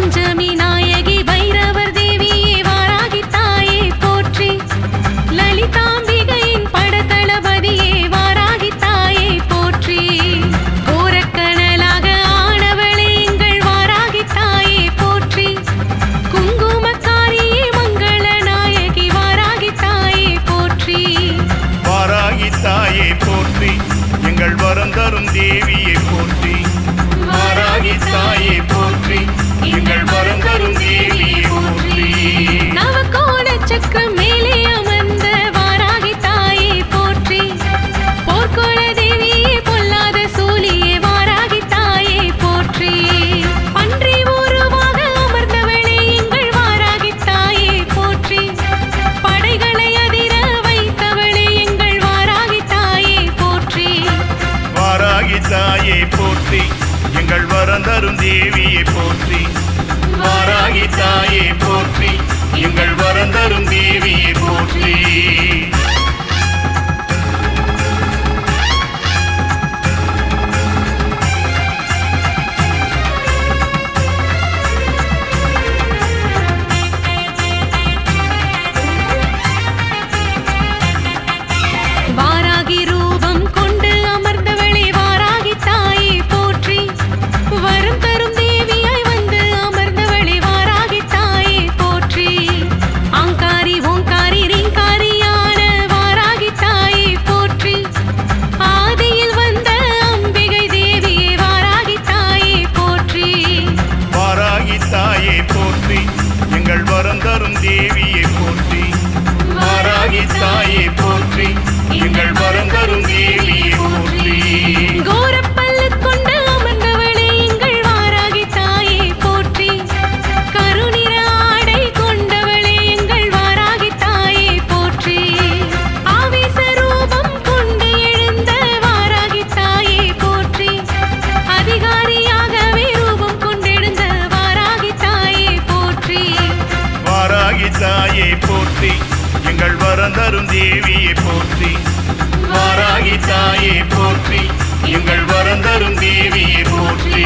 பஞ்சமி நாயகி பைரவர் தேவியே வாராகி தாயே போற்றி. லலிதாம்பிகையின் படத்தளபதியே வாராகி தாயே போற்றி. கோரக்கனலாக ஆனவளே எங்கள் வாராகி தாயே போற்றி. குங்குமக்காரியே மங்கள நாயகி வாராகி தாயே போற்றி. வாராகி தாயே போற்றி, எங்கள் வரம் தரும் தேவியை போற்றி. வாராகி தாயே போற்றி, எங்கள் வரம் தரும் தேவியை போற்றி. நவகோண சக்கரம் மேலே அமர்ந்த வாராகி தாயே போற்றி. போர்க்கோள தேவியே பொல்லாத சூலியே வாராகி தாயே போற்றி. பன்றி உருவாக அமர்ந்தவளே எங்கள் வாராகி தாயே போற்றி. படைகளை அதிர வைத்தவளே எங்கள் வாராகி தாயே போற்றி. வாராகி தாயே போற்றி, எங்கள் வரம் தரும் தேவியை போற்றி. வாராகி தாயே போற்றி, எங்கள் வரம் தரும் தேவியை போற்றி. வாராகி ரூபம் கொண்டு அமர்ந்தவளே வாராகி தாயே போற்றி. வரம் தரும் தேவியாய் வந்து அமர்ந்தவளே வாராகி தாயே போற்றி. ஆங்காரி ஓங்காரி ரீங்காரியான வாராகி தாயே போற்றி. ஆதியில் வந்த அம்பிகை தேவியே வாராகி தாயே போற்றி. வாராகி தாயே போற்றி, எங்கள் வரம் தரும் தேவியை போற்றி. வாராகி தாயே போற்றி, எங்கள் வரம் தரும் தேவியை போற்றி. கோரப்பல்லு கொண்டு அமர்ந்தவளே எங்கள் வாராகி தாயே போற்றி. கருநிற ஆடை கொண்டவளே எங்கள் வாராகி தாயே போற்றி. ஆவேச ரூபம் கொண்டு எழுந்த வாராகி தாயே போற்றி. அதிகாரியாகவே ரூபம் கொண்டெழுந்த வாராகி தாயே போற்றி. வாராகி தாயே போற்றி, எங்கள் வரம் தரும் தேவியை போற்றி. வாராகி தாயே போற்றி, எங்கள் வரம் தரும் தேவியை போற்றி.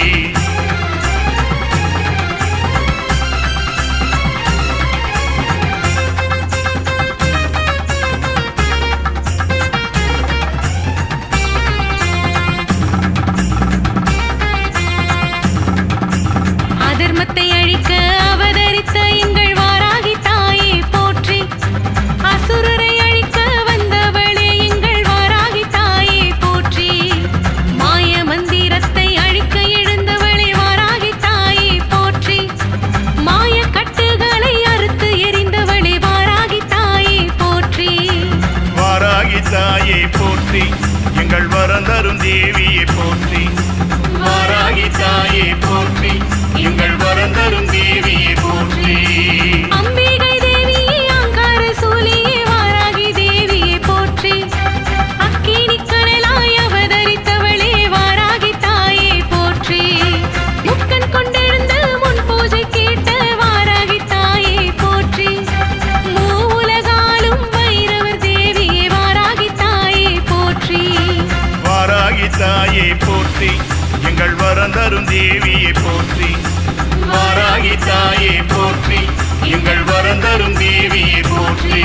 அதர்மத்தை அழிக்க அவதரித்த எங்கள் வாராகி தாயே போற்றி. அசுரரை அழிக்க வந்தவளே எங்கள் வாராகி தாயே போற்றி. மாய மந்திரத்தை அழிக்க எழுந்தவளே வாராகி தாயே போற்றி. மாய கட்டுகளை அறுத்து எறிந்தவளே வாராகி தாயே போற்றி. வாராகி தாயே போற்றி, எங்கள் வரம் தரும் தேவியை போற்றி. வாராகி தாயே போற்றி, எங்கள் வரம் தரும் தேவியை போற்றி. அம்பிகை தேவியே ஆங்கார சூலியே வாராகி தேவியே போற்றி. அக்கினி கனலாய் அவதரித்தவளே வாராகி தாயே போற்றி. முக்கன் கொண்டெழுந்து முன் பூஜை கேட்ட வாராகி தாயே போற்றி. மூவுலகாலும் பைரவர் தேவியே வாராகி தாயே போற்றி. வாராகி தாயே போற்றி, எங்கள் வரம் தரும் தேவியை போற்றி. வாராகி தாயே போற்றி, எங்கள் வரம் தரும் தேவியை போற்றி.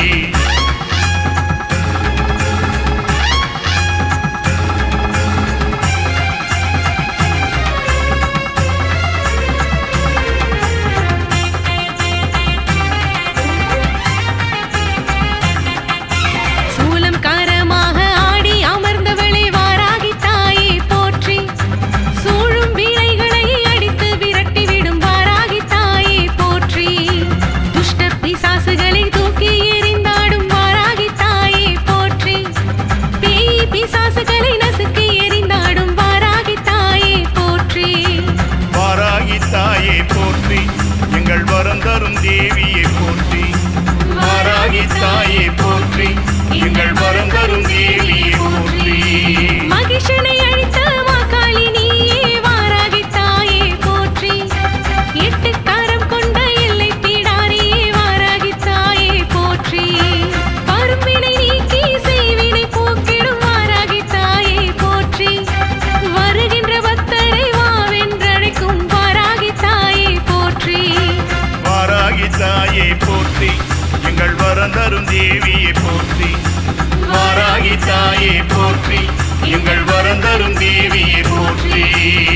சூலம் காரமாக ஆடி அமர்ந்தவளே வாராகி தாயே போற்றி. சூழும் வீணைகளை அடித்து விரட்டிவிடும் வாராகி தாயே போற்றி. துஷ்ட பிசாசுகளை தூக்கி எறிந்தாடும் வாராகி தாயே போற்றி. பேய் பிசாசுகளை நசுக்கி எறிந்தாடும் வாராகி தாயே போற்றி. வாராகி தாயே போற்றி, எங்கள் வரம் தரும் தேவியை போற்றி. வாராகி தாயே போற்றி, எங்கள் வரம் தரும் தேவியை போற்றி. மகிஷனை அழித்த மாகாளி நீயே வாராகி தாயே போற்றி. எட்டு கரம் கொண்ட எல்லை பீடாரியே வாராகி தாயே போற்றி. கரும்பினை நீக்கி செய்வினை போக்கிடும் வாராகி தாயே போற்றி. வருகின்ற பக்தரை வாவென்றழைக்கும் வாராகி தாயே வந்தரும் தேவியை போற்றி. வாராகி தாயே போற்றி, எங்கள் வரந்தரும் தேவியை போற்றி.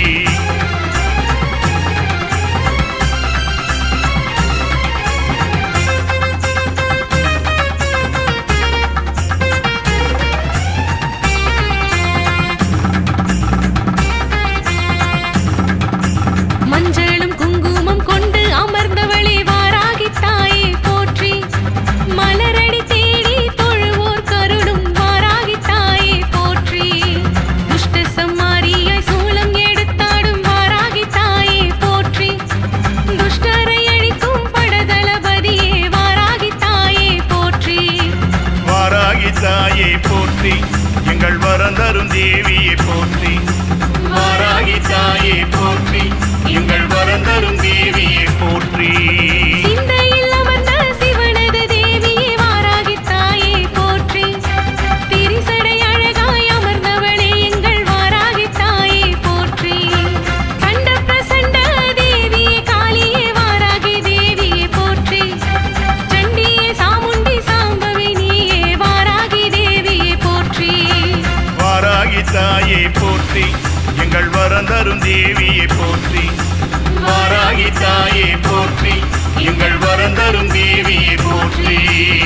மஞ்சளும் குங்குமம் கொண்டு அமர்ந்தவளே வாராகி தாயே போற்றி. மலரடி தேடி தொழுவோர் கருளும் வாராகி தாயே போற்றி. துஷ்ட சம்மாரியாய் சூலம் எடுத்தாடும் வாராகி தாயே போற்றி. துஷ்டரை அழிக்கும் படதளபதியே வாராகி தாயே போற்றி. வாராகி தாயே போற்றி, எங்கள் வரந்தரும் தேவியை போற்றி. வாராகி தாயே போற்றி, எங்கள் வரந்தரும் தேவியை போற்றி. சிந்தையில் அமர்ந்த சிவனது தேவியே வாராகி தாயே போற்றி. திரிசடை அழகாய் அமர்ந்தவளே எங்கள் வாராகி தாயே போற்றி. கண்ட பிரசண்ட தேவியே காளியே வாராகி தேவியே போற்றி. சண்டியே சாமுண்டி சாம்பவி நீயே வாராகி தேவியே போற்றி. வாராகி தாயே போற்றி, எங்கள் வரந்தரும் தேவியை போற்றி. வாராகி தாயே போற்றி, எங்கள் வரந்தரும் தேவியை போற்றி.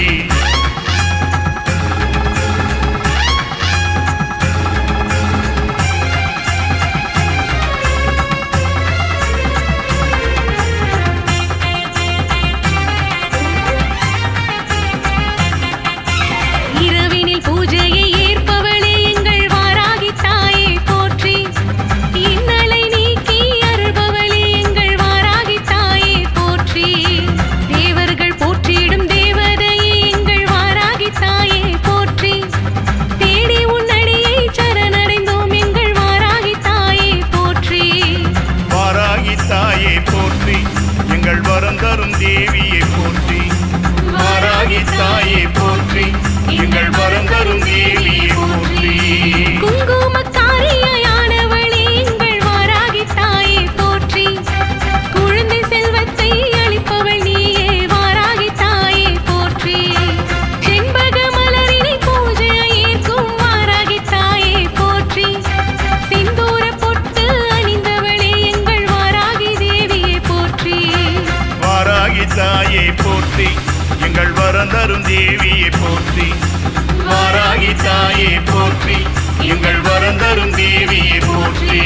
இரவினில் பூஜையை ஏற்பவளே எங்கள் வாராகி தாயே போற்றி. இன்னலை நீக்கி அருள்பவளே எங்கள் வாராகி தாயே போற்றி. தேவர்கள் போற்றிடும் தேவதையே எங்கள் வாராகி தாயே போற்றி. தேடி உன்னடியை சரணடைந்தோம் எங்கள் வாராகி தாயே போற்றி. வாராகி தாயே போற்றி, எங்கள் வரந்தரும் தேவியை போற்றி. வாராகி தாயே போற்றி, எங்கள் வரந்தரும் தேவியை போற்றி. குங்குமக்காரியானவளே எங்கள் வாராகி தாயே போற்றி. குழந்தை செல்வத்தை அளிப்பவள் நீயே வாராகி தாயே போற்றி. செண்பக மலரினை பூஜையை ஏற்கும் வாராகி தாயே போற்றி. சிந்தூர பொட்டு அணிந்தவளே எங்கள் வாராகி தேவியே போற்றி. வாராகி தாயே போற்றி, எங்கள் வரந்தரும் தேவியை போற்றி. வாராகி தாயே போற்றி, எங்கள் வரந்தரும் தேவியை போற்றி.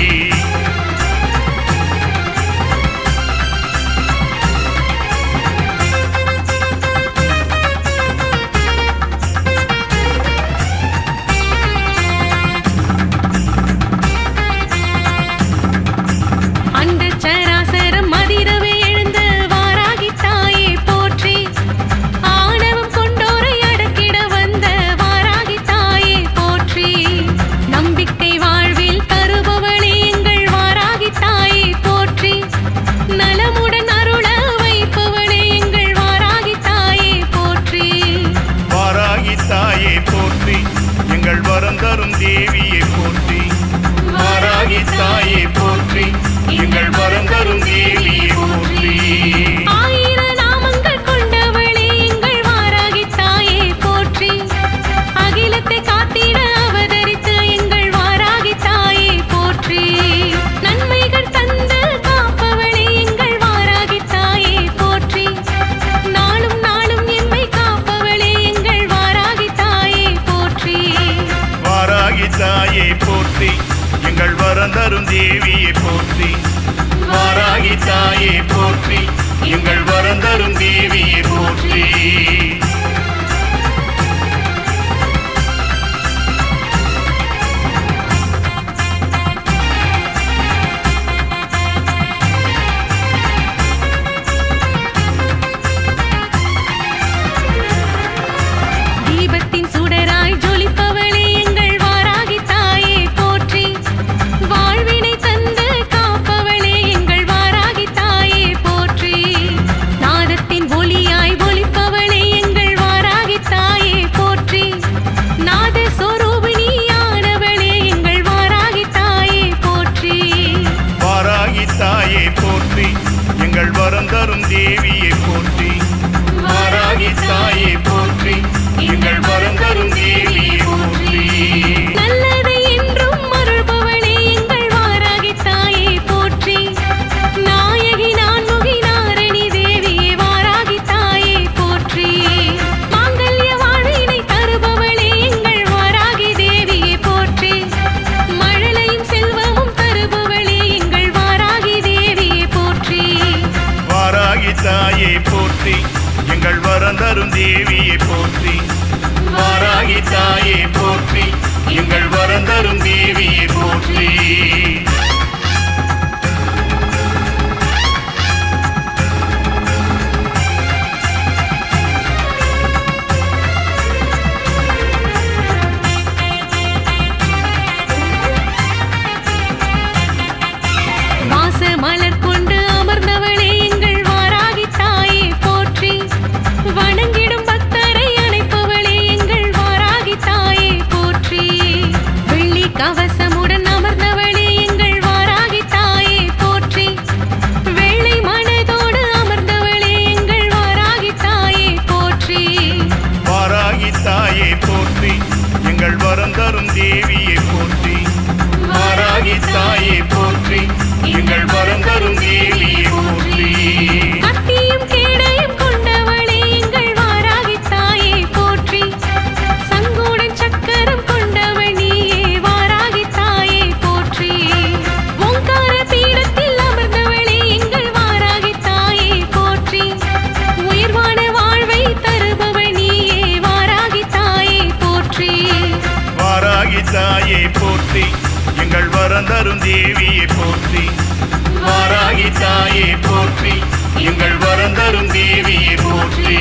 அண்டச் சராசரம் அதிரவே எழுந்த வாராகி தாயே போற்றி. ஆணவம் கொண்டோரை அடக்கிட வந்த வாராகி தாயே போற்றி. நம்பிக்கை வாழ்வில் தருபவளே எங்கள் வாராகி தாயே போற்றி. நலமுடன் அருள வைப்பவளே எங்கள் வாராகி தாயே போற்றி. வாராகி தாயே போற்றி, எங்கள் வரந்தரும் தேவியை போற்றி. வாராகி தாயே போற்றி, எங்கள் வரந்தரும் தேவியை போற்றி. ஆயிர நாமங்கள் கொண்டவளே எங்கள் வாராகி தாயே போற்றி. அகிலத்தை காத்திட அவதரித்த எங்கள் வாராகி தாயே போற்றி. நன்மைகள் தந்து காப்பவளே எங்கள் வாராகி தாயே போற்றி. நாளும் நாளும் எம்மை காப்பவளே எங்கள் வாராகி தாயே போற்றி. வாராகி தாயே போற்றி, எங்கள் வரந்தரும் தேவியை போற்றி. வாராகி தாயே போற்றி, எங்கள் வரந்தரும் தேவியை போற்றி. தீபத்தின் சுடராய் ஜொலிப்பவளே எங்கள் வாராகி தாயே போற்றி. வாழ்வினை தந்து காப்பவளே எங்கள் வாராகி தாயே போற்றி. நாதத்தின் ஒலியாய் ஒலிப்பவளே தாயே போற்றி எங்கள் வரம் தரும் தேவியை போற்றி வாராகி தாயே போற்றி எங்கள் வரம் தரும் தேவியை போற்றி மலர் கொண்டு அமர்ந்தவளே எங்கள் வாராகி தாயே போற்றி வணங்கிடும் பக்தரை அணைப்பவளே எங்கள் வாராகி தாயே போற்றி வெள்ளி கவசமுடன் அமர்ந்தவளே எங்கள் வாராகி தாயே போற்றி வெள்ளை மனதோடு அமர்ந்தவளே எங்கள் வாராகி தாயே போற்றி வாராகி தாயே போற்றி எங்கள் வரம் தரும் தேவியை போற்றி வாராகி தாயே போற்றி எங்கள் வரம் தரும் தேவியை போற்றி கத்தியும் கேடையும் கொண்டவளே எங்கள் வாராகி தாயே போற்றி சங்குடன் சக்கரம் கொண்டவள் நீயே வாராகி தாயே போற்றி ஓங்கார பீடத்தில் அமர்ந்தவளே எங்கள் வாராகி தாயே போற்றி உயர்வான வாழ்வை தருபவள் நீயே வாராகி தாயே போற்றி வாராகி தாயே போற்றி எங்கள் வரம் தரும் தேவியை போற்றி வாராகி தாயே போற்றி எங்கள் வரம் தரும் தேவியை போற்றி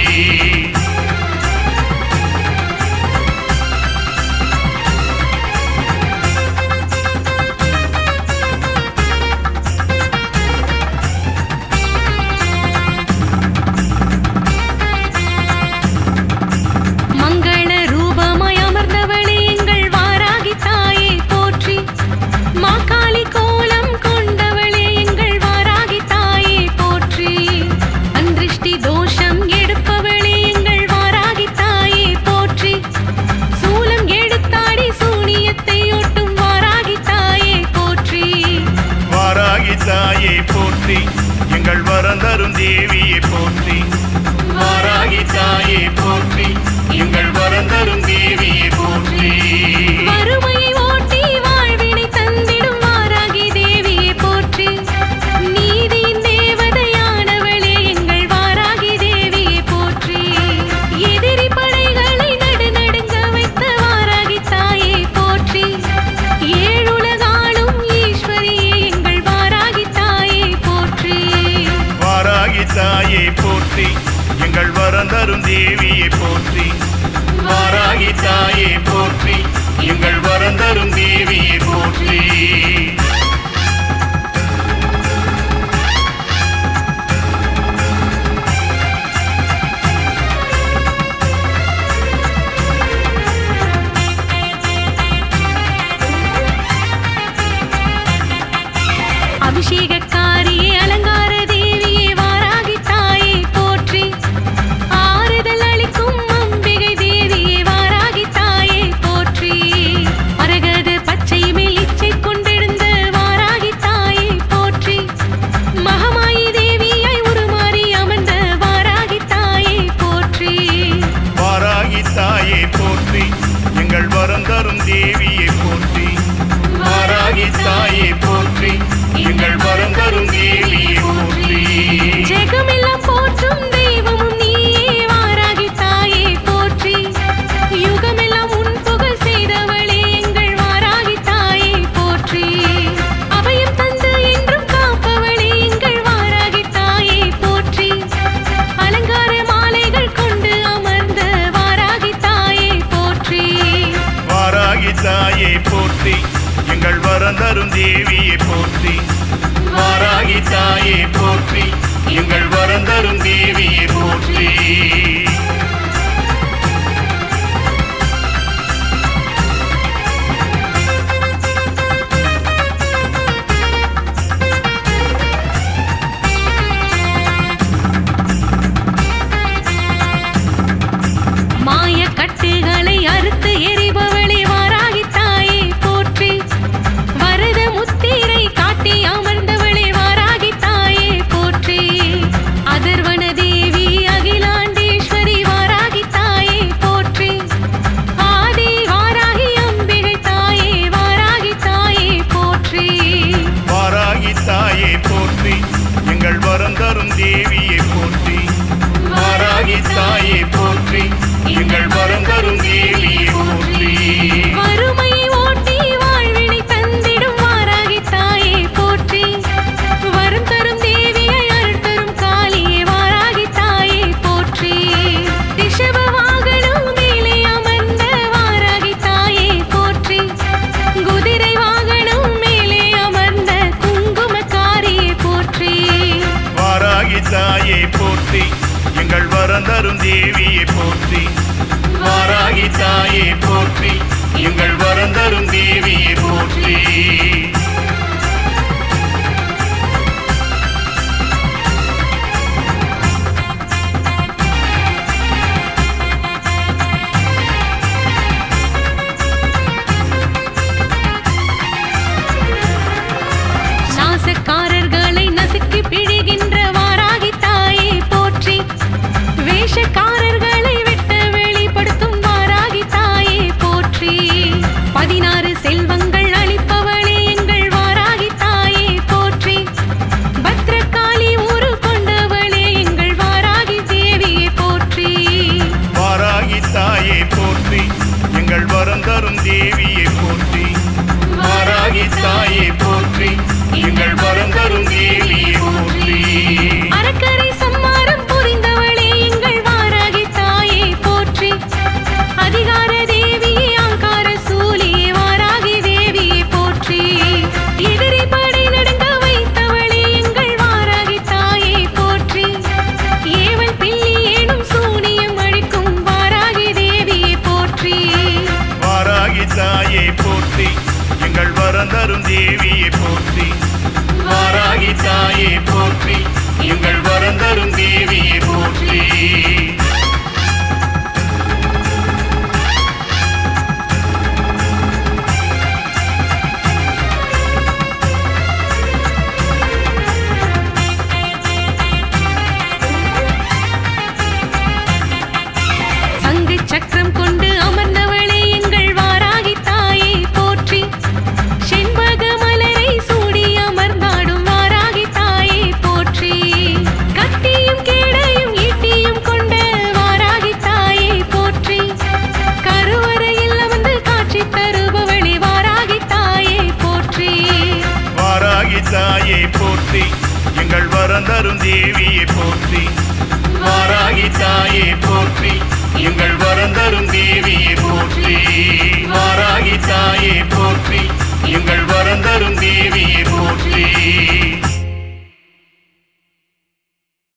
மங்கள ரூபமாய் அமர்ந்தவளே எங்கள் வாராகி தாயே போற்றி மாகாளி கோலம் கொண்டவளே எங்கள் வாராகி தாயே போற்றி அந்திருஷ்டி தோஷம் எடுப்பவளே எங்கள் வாராகி தாயே போற்றி சூலம் எடுத்தாடி சூனியத்தை ஒட்டும் வாராகி தாயே போற்றி வாராகி தாயே போற்றி எங்கள் வரம் தரும் தேவியை போற்றி வாராகி தாயே போற்றி எங்கள் வரம் தரும் தேவியை போற்றி வறுமையை ஓட்டி வாழ்வினை தந்திடும் வாராகி தேவியை போற்றி நீதியின் தேவதையானவளே எங்கள் வாராகி தேவியை போற்றி எதிரி படைகளை நடுநடுங்க வைத்த வாராகி தாயே போற்றி ஏழுலகாளும் ஈஸ்வரியே எங்கள் வாராகி தாயே போற்றி வாராகி தாயே போற்றி எங்கள் வரம் தரும் தேவியை போற்றி வாராகி தாயே போற்றி எங்கள் வரம் தரும் தேவியை போற்றி அபிஷேகக்காரியே அலங்கார தேவியே வாராகி தாயே போற்றி ஆறுதல் அளிக்கும் அம்பிகை தேவியே வாராகி தாயே போற்றி மரகத பச்சை மேல் இச்சை கொண்டெழுந்த வாராகி தாயே போற்றி மகமாயி தேவியாய் உருமாறி அமர்ந்த வாராகி தாயே போற்றி வாராகி தாயே போற்றி எங்கள் வரம் தரும் தேவியை போற்றி வாராகி தாயே போற்றி எங்கள் வரம் தரும் தேவியை போற்றி ஜெகமெல்லாம் போற்றும் தெய்வமும் நீயே வாராகி தாயே போற்றி யுகமெல்லாம் உன் புகழ் செய்தவளே எங்கள் வாராகி தாயே போற்றி அபயம் தந்து என்றும் காப்பவளே எங்கள் வாராகி தாயே போற்றி அலங்கார மாலைகள் கொண்டு அமர்ந்த வாராகி தாயே போற்றி வாராகி தாயே போற்றி எங்கள் வரம் தரும் தேவியை போற்றி வாராகி தாயே போற்றி எங்கள் வரம் தரும் தேவியை போற்றி மாய கட்டுகளை அறுத்து எரிபவளே வாராகி தாயே போற்றி வரத முத்திரை காட்டி அமர்ந்தவளே வாராகி தாயே போற்றி அதர்வன தேவி அகிலாண்ட எங்கள் வரம் தரும் தேவியை போற்றி. வாராகி தாயே போற்றி, எங்கள் வரம் தரும் தேவியை போற்றி. வறுமையை ஓட்டி வாழ்வினை தந்திடும் வாராகி தாயே போற்றி. வரம் தரும் தேவியை அருள் தரும் காளியே வாராகி தாயே போற்றி. ரிஷப வாகனம் மேலே அமர்ந்த வாராகி தாயே போற்றி. குதிரை வாகனம் மேலே அமர்ந்த குங்குமக்காரியே போற்றி. வாராகி தாயே போற்றி, எங்கள் வரம் தரும் தேவியை போற்றி. வாராகி தாயே போற்றி, எங்கள் வரம் தரும் தேவியை போற்றி. நாசக்காரர்களை நசுக்கி பிழிகின்ற வாராகி தாயே போற்றி. வேஷக்காரர்களை விட்டு வெளிப்படுத்தும் வாராகி தாயே போற்றி. 16 செல்வங்கள் அளிப்பவளே எங்கள் வாராகி தாயே போற்றி. பத்ரகாளி ஊரு கொண்டவளே எங்கள் வாராகி தேவியே போற்றி. வாராகி தாயே போற்றி, எங்கள் வரம் தரும் தேவியை போற்றி. வாராகி தாயே போற்றி, எங்கள் வரம் தரும் தேவியை போற்றி. அரக்கரை சம்மாரம் புரிந்தவளே எங்கள் வாராகி தாயே போற்றி. அதிகார தேவியே ஆங்கார சூலியே வாராகி தேவியே போற்றி. எதிரி படை நடுங்க வைத்தவளே எங்கள் வாராகி தாயே போற்றி. ஏவல் பில்லி ஏனும் சூனியம் அழிக்கும் வாராகி தேவியே போற்றி. வாராகி தாயே போற்றி, எங்கள் வரம் தரும் தேவியை போற்றி. வாராகி தாயே போற்றி, எங்கள் வரம் தரும் தேவியை போற்றி. சங்கு சக்கரம் கொண்டு அமர்ந்தவளே எங்கள் வாராகி தாயே போற்றி. செண்பக மலரை சூடி அமர்ந்தாடும் வாராகி தாயே போற்றி. கத்தியும் கேடையும் ஈட்டியும் கொண்ட வாராகி தாயே போற்றி. கருவறையில் அமர்ந்து காட்சி தருபவளே வாராகி தாயே போற்றி. வாராகி தாயே போற்றி, எங்கள் வரம் தரும் தேவி